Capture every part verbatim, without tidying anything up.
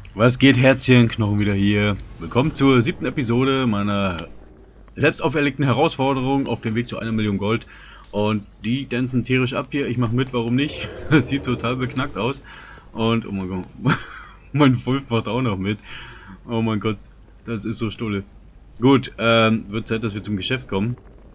Was geht, Herzchen, Knochen wieder hier. Willkommen zur siebten Episode meiner selbst auferlegten Herausforderung auf dem Weg zu einer Million Gold. Und die dancen tierisch ab hier. Ich mache mit, warum nicht? Das sieht total beknackt aus. Und, oh mein Gott, mein Wolf macht auch noch mit. Oh mein Gott, das ist so stulle. Gut, ähm, wird Zeit, dass wir zum Geschäft kommen.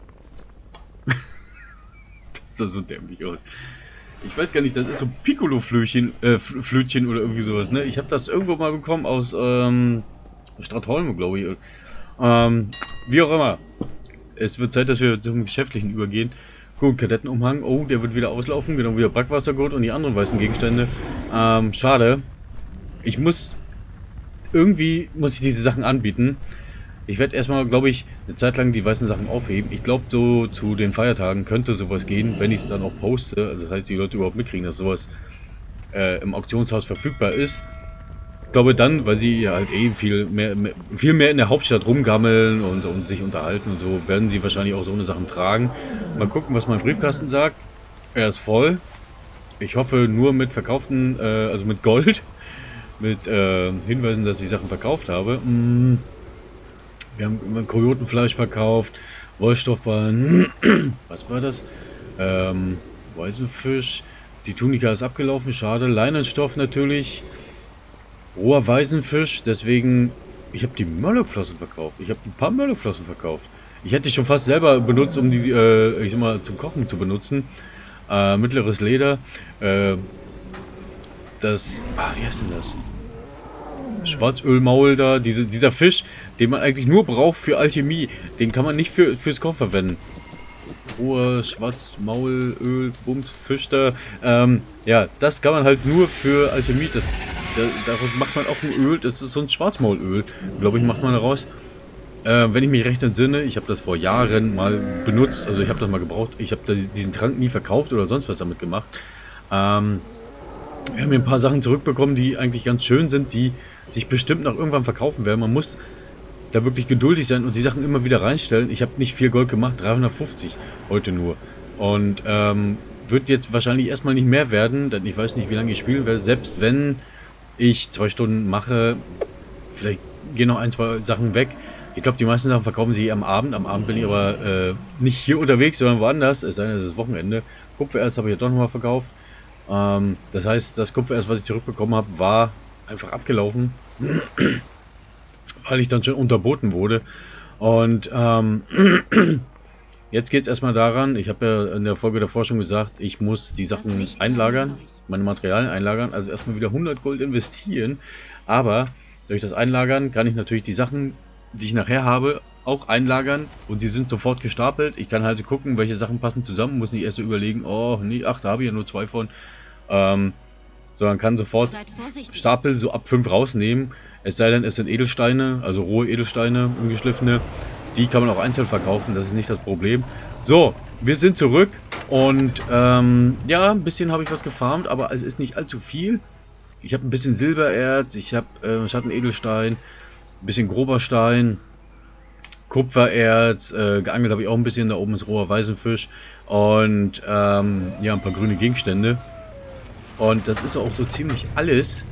Das sah so dämlich aus. Ich weiß gar nicht, das ist so Piccolo-Flötchen äh, Flötchen oder irgendwie sowas, ne? Ich habe das irgendwo mal bekommen aus ähm, Stratholme, glaube ich. Ähm, wie auch immer. Es wird Zeit, dass wir zum Geschäftlichen übergehen. Gut, Kadettenumhang. Oh, der wird wieder auslaufen. Genau wie der Brackwassergurt und die anderen weißen Gegenstände. Ähm, schade. Ich muss... Irgendwie muss ich diese Sachen anbieten. Ich werde erstmal, glaube ich, eine Zeit lang die weißen Sachen aufheben. Ich glaube, so zu den Feiertagen könnte sowas gehen, wenn ich es dann auch poste. Also das heißt, die Leute überhaupt mitkriegen, dass sowas äh, im Auktionshaus verfügbar ist. Ich glaube dann, weil sie halt eh viel mehr, mehr, viel mehr in der Hauptstadt rumgammeln und, und sich unterhalten und so, werden sie wahrscheinlich auch so eine Sachen tragen. Mal gucken, was mein Briefkasten sagt. Er ist voll. Ich hoffe nur mit verkauften, äh, also mit Gold. Mit äh, Hinweisen, dass ich Sachen verkauft habe. Mm. Wir haben Kojotenfleisch verkauft, Wollstoffballen, was war das? Ähm, Weißenfisch, die Tunika ist abgelaufen, schade, Leinenstoff natürlich, roher Weißenfisch, deswegen, ich habe die Mörlokflossen verkauft, ich habe ein paar Mörlokflossen verkauft. Ich hätte die schon fast selber benutzt, um die, äh, ich sag mal, zum Kochen zu benutzen. Äh, mittleres Leder, äh, das, ah, wie heißt denn das? Schwarzölmaul da, diese, dieser Fisch, den man eigentlich nur braucht für Alchemie, den kann man nicht für, fürs Kochen verwenden. Rohe Schwarzmaulöl, Bums, Fisch da, ähm, ja, das kann man halt nur für Alchemie, das, da, daraus macht man auch ein Öl, das ist so ein Schwarzmaulöl, glaube ich, macht man daraus. Äh, wenn ich mich recht entsinne, ich habe das vor Jahren mal benutzt, also ich habe das mal gebraucht, ich habe diesen Trank nie verkauft oder sonst was damit gemacht. Ähm, wir haben hier ein paar Sachen zurückbekommen, die eigentlich ganz schön sind, die sich bestimmt noch irgendwann verkaufen werden. Man muss da wirklich geduldig sein und die Sachen immer wieder reinstellen. Ich habe nicht viel Gold gemacht, dreihundertfünfzig heute nur. Und ähm, wird jetzt wahrscheinlich erstmal nicht mehr werden, denn ich weiß nicht, wie lange ich spielen werde. Selbst wenn ich zwei Stunden mache, vielleicht gehen noch ein, zwei Sachen weg. Ich glaube, die meisten Sachen verkaufen sich am Abend. Am Abend bin ich aber äh, nicht hier unterwegs, sondern woanders. Es sei denn, es ist Wochenende. Kupfererz habe ich ja doch nochmal verkauft. Ähm, das heißt, das Kupfererz, was ich zurückbekommen habe, war einfach abgelaufen, weil ich dann schon unterboten wurde. Und ähm, jetzt geht es erstmal daran, ich habe ja in der Folge davor schon gesagt, ich muss die Sachen einlagern, meine Materialien einlagern, also erstmal wieder hundert Gold investieren. Aber durch das Einlagern kann ich natürlich die Sachen, die ich nachher habe, auch einlagern und sie sind sofort gestapelt. Ich kann halt so gucken, welche Sachen passen zusammen, muss nicht erst so überlegen, oh nee, ach, da habe ich ja nur zwei von. Ähm, sondern kann sofort Stapel so ab fünf rausnehmen. Es sei denn, es sind Edelsteine, also rohe Edelsteine, ungeschliffene. Die kann man auch einzeln verkaufen, das ist nicht das Problem. So, wir sind zurück und ähm, ja, ein bisschen habe ich was gefarmt, aber es ist nicht allzu viel. Ich habe ein bisschen Silbererz, ich habe äh, Schattenedelstein, ein bisschen grober Stein, Kupfererz, äh, geangelt habe ich auch ein bisschen, da oben ist roher Weißenfisch und ähm, ja, ein paar grüne Gegenstände. Und das ist auch so ziemlich alles.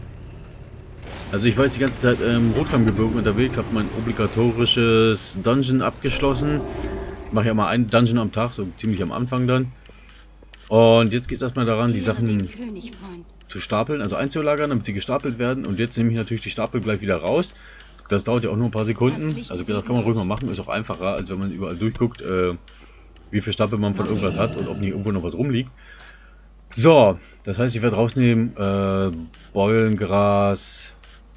Also ich war jetzt die ganze Zeit im Rotkammgebirge unterwegs, habe mein obligatorisches Dungeon abgeschlossen. Ich mache ja mal einen Dungeon am Tag, so ziemlich am Anfang dann. Und jetzt geht es erstmal daran, die Sachen zu stapeln, also einzulagern, damit sie gestapelt werden. Und jetzt nehme ich natürlich die Stapel gleich wieder raus. Das dauert ja auch nur ein paar Sekunden. Also das kann man ruhig mal machen, ist auch einfacher, als wenn man überall durchguckt, äh, wie viel Stapel man von irgendwas hat und ob nicht irgendwo noch was rumliegt. So, das heißt, ich werde rausnehmen äh, Beulengras,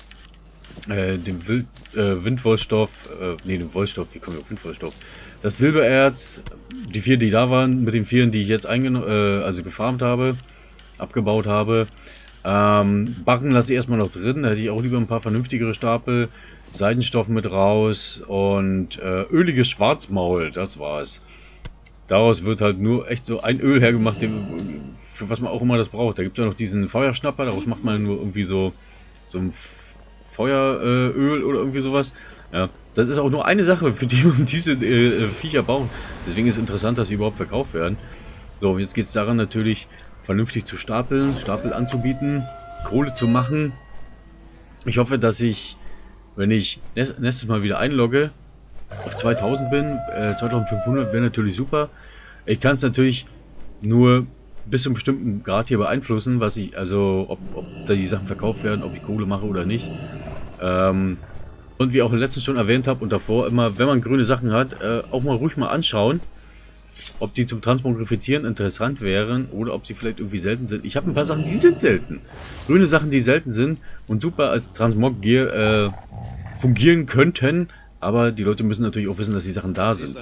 äh, den Wild, äh, Windwollstoff, äh, nee, den Wollstoff, wie kommen wir auf Windwollstoff? Das Silbererz, die vier, die da waren, mit den vieren, die ich jetzt eingenommen, äh, also gefarmt habe, abgebaut habe. Ähm, Barren lasse ich erstmal noch drin, da hätte ich auch lieber ein paar vernünftigere Stapel. Seidenstoff mit raus und äh, öliges Schwarzmaul, das war's. Daraus wird halt nur echt so ein Öl hergemacht, für was man auch immer das braucht. Da gibt es ja noch diesen Feuerschnapper, daraus macht man nur irgendwie so, so ein Feueröl äh, oder irgendwie sowas. Ja, das ist auch nur eine Sache, für die man diese äh, Viecher braucht. Deswegen ist es interessant, dass sie überhaupt verkauft werden. So, jetzt geht es daran natürlich, vernünftig zu stapeln, Stapel anzubieten, Kohle zu machen. Ich hoffe, dass ich, wenn ich nächst, nächstes Mal wieder einlogge, auf zweitausend bin. Äh, zweitausendfünfhundert wäre natürlich super. Ich kann es natürlich nur bis zu einem bestimmten Grad hier beeinflussen, was ich, also ob, ob da die Sachen verkauft werden, ob ich Kohle mache oder nicht. Ähm, und wie auch letztens schon erwähnt habe und davor immer, wenn man grüne Sachen hat, äh, auch mal ruhig mal anschauen, ob die zum Transmogrifizieren interessant wären oder ob sie vielleicht irgendwie selten sind. Ich habe ein paar Sachen, die sind selten. Grüne Sachen, die selten sind und super als Transmog-Gear äh, fungieren könnten, aber die Leute müssen natürlich auch wissen, dass die Sachen da sind.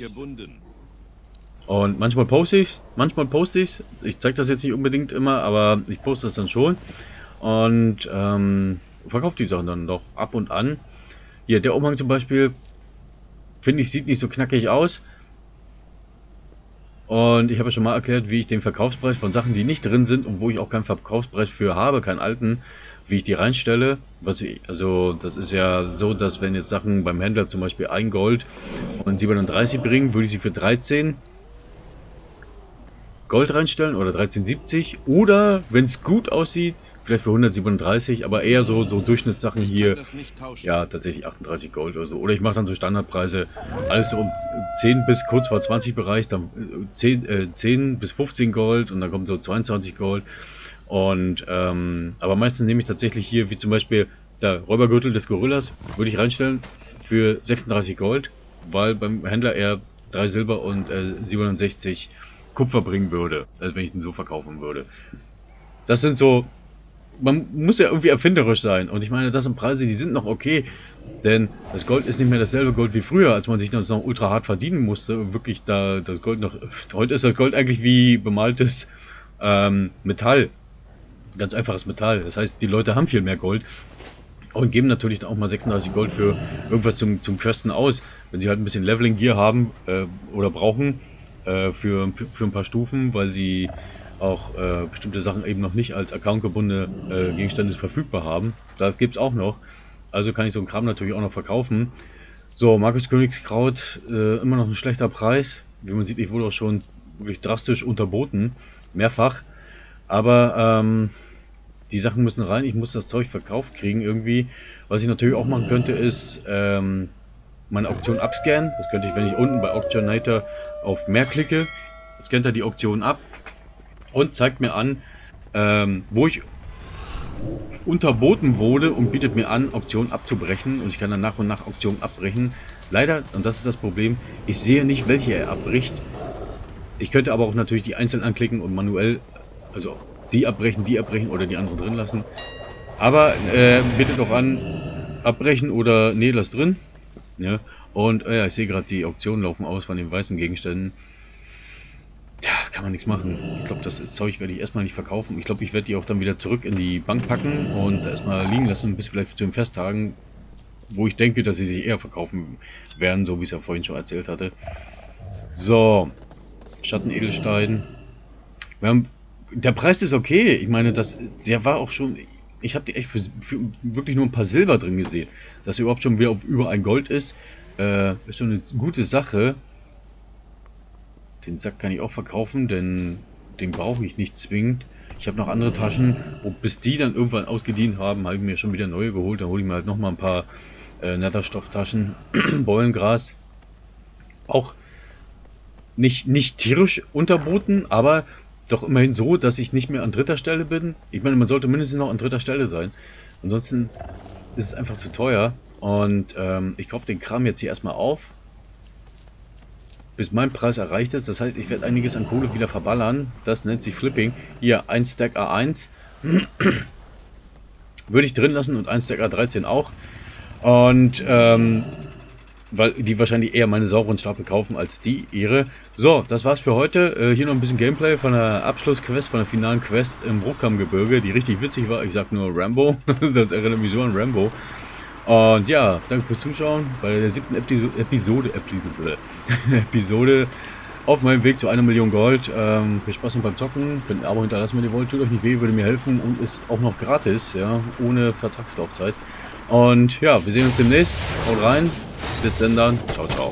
Und manchmal poste ich manchmal poste ich ich zeige das jetzt nicht unbedingt immer, aber ich poste das dann schon und ähm, verkaufe die Sachen dann doch ab und an. Hier, der Umhang zum Beispiel, finde ich, sieht nicht so knackig aus. Und ich habe ja schon mal erklärt, wie ich den Verkaufspreis von Sachen, die nicht drin sind und wo ich auch keinen Verkaufspreis für habe, keinen alten, wie ich die reinstelle. Was ich, also das ist ja so, dass wenn jetzt Sachen beim Händler zum Beispiel ein Gold und siebenunddreißig bringen, würde ich sie für dreizehn Gold reinstellen oder dreizehn siebzig oder wenn es gut aussieht, vielleicht für hundertsiebenunddreißig, aber eher so, so Durchschnittssachen hier, ja, tatsächlich achtunddreißig Gold oder so. Oder ich mache dann so Standardpreise, alles so um zehn bis kurz vor zwanzig Bereich, dann zehn, äh, zehn bis fünfzehn Gold und dann kommt so zweiundzwanzig Gold. Und, ähm, aber meistens nehme ich tatsächlich hier, wie zum Beispiel der Räubergürtel des Gorillas, würde ich reinstellen für sechsunddreißig Gold, weil beim Händler er drei Silber und äh, siebenundsechzig Kupfer bringen würde, also wenn ich den so verkaufen würde. Das sind so, man muss ja irgendwie erfinderisch sein und ich meine, das sind Preise, die sind noch okay, denn das Gold ist nicht mehr dasselbe Gold wie früher, als man sich das noch ultra hart verdienen musste, wirklich da das Gold noch, heute ist das Gold eigentlich wie bemaltes ähm, Metall, ganz einfaches Metall, das heißt, die Leute haben viel mehr Gold und geben natürlich auch mal sechsunddreißig Gold für irgendwas zum, zum Questen aus, wenn sie halt ein bisschen Leveling Gear haben äh, oder brauchen, Für, für ein paar Stufen, weil sie auch äh, bestimmte Sachen eben noch nicht als accountgebundene äh, Gegenstände verfügbar haben. Das gibt es auch noch. Also kann ich so einen Kram natürlich auch noch verkaufen. So, Markus Königskraut, äh, immer noch ein schlechter Preis. Wie man sieht, ich wurde auch schon wirklich drastisch unterboten. Mehrfach. Aber ähm, die Sachen müssen rein. Ich muss das Zeug verkauft kriegen irgendwie. Was ich natürlich auch machen könnte, ist ähm, meine Auktion abscannen. Das könnte ich, wenn ich unten bei Auctionator auf mehr klicke, scannt er die Auktion ab und zeigt mir an, ähm, wo ich unterboten wurde und bietet mir an, Auktionen abzubrechen und ich kann dann nach und nach Auktionen abbrechen. Leider, und das ist das Problem, ich sehe nicht, welche er abbricht. Ich könnte aber auch natürlich die einzeln anklicken und manuell, also die abbrechen, die abbrechen oder die andere drin lassen. Aber äh, bitte doch an, abbrechen oder nee, lass drin. Ja, und äh, ja, ich sehe gerade, die Auktionen laufen aus von den weißen Gegenständen. Tja, kann man nichts machen. Ich glaube, das Zeug werde ich erstmal nicht verkaufen. Ich glaube, ich werde die auch dann wieder zurück in die Bank packen und erstmal liegen lassen, bis vielleicht zu den Festtagen, wo ich denke, dass sie sich eher verkaufen werden, so wie ich es ja vorhin schon erzählt hatte. So, Schattenedelstein. Wir haben, der Preis ist okay. Ich meine, das, der war auch schon... Ich habe die echt für, für wirklich nur ein paar Silber drin gesehen. Dass er überhaupt schon wieder auf über ein Gold ist, äh, ist schon eine gute Sache. Den Sack kann ich auch verkaufen, denn den brauche ich nicht zwingend. Ich habe noch andere Taschen, und bis die dann irgendwann ausgedient haben, habe ich mir schon wieder neue geholt. Dann hole ich mir halt nochmal ein paar äh, Netherstofftaschen, Beulengras. Auch nicht, nicht tierisch unterboten, aber doch immerhin so, dass ich nicht mehr an dritter Stelle bin. Ich meine, man sollte mindestens noch an dritter Stelle sein. Ansonsten ist es einfach zu teuer. Und ähm, ich kaufe den Kram jetzt hier erstmal auf, bis mein Preis erreicht ist. Das heißt, ich werde einiges an Kohle wieder verballern. Das nennt sich Flipping. Hier, ein Stack A eins. Würde ich drin lassen und ein Stack A dreizehn auch. Und ähm, weil die wahrscheinlich eher meine sauberen Stapel kaufen als die ihre. So, das war's für heute. Äh, hier noch ein bisschen Gameplay von der Abschlussquest, von der finalen Quest im Bruchkammgebirge, die richtig witzig war. Ich sag nur Rambo. Das erinnert mich so an Rambo. Und ja, danke fürs Zuschauen bei der siebten Episode, Episode, Episode, Episode auf meinem Weg zu einer Million Gold. Ähm, viel Spaß beim Zocken. Könnt ein Abo hinterlassen, wenn ihr wollt. Tut euch nicht weh, würde mir helfen und ist auch noch gratis, ja, ohne Vertragslaufzeit. Und ja, wir sehen uns demnächst. Haut rein. Bis denn dann. Ciao, ciao.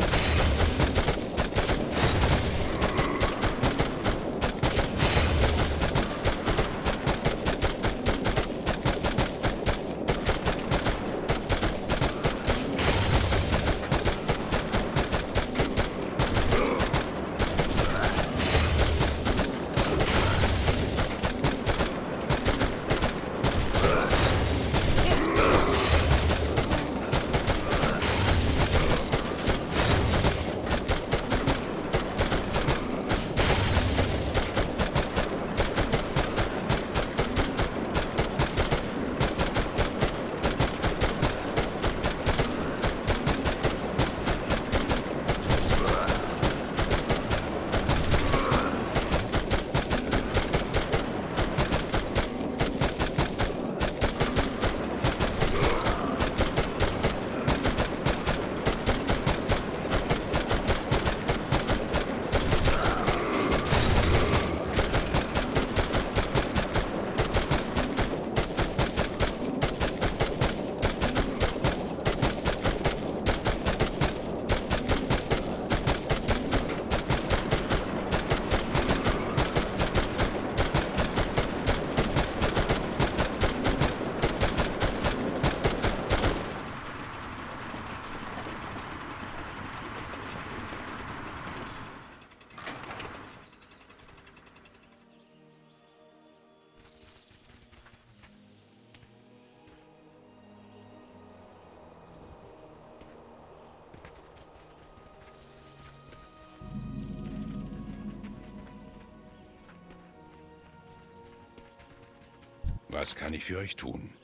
Was kann ich für euch tun?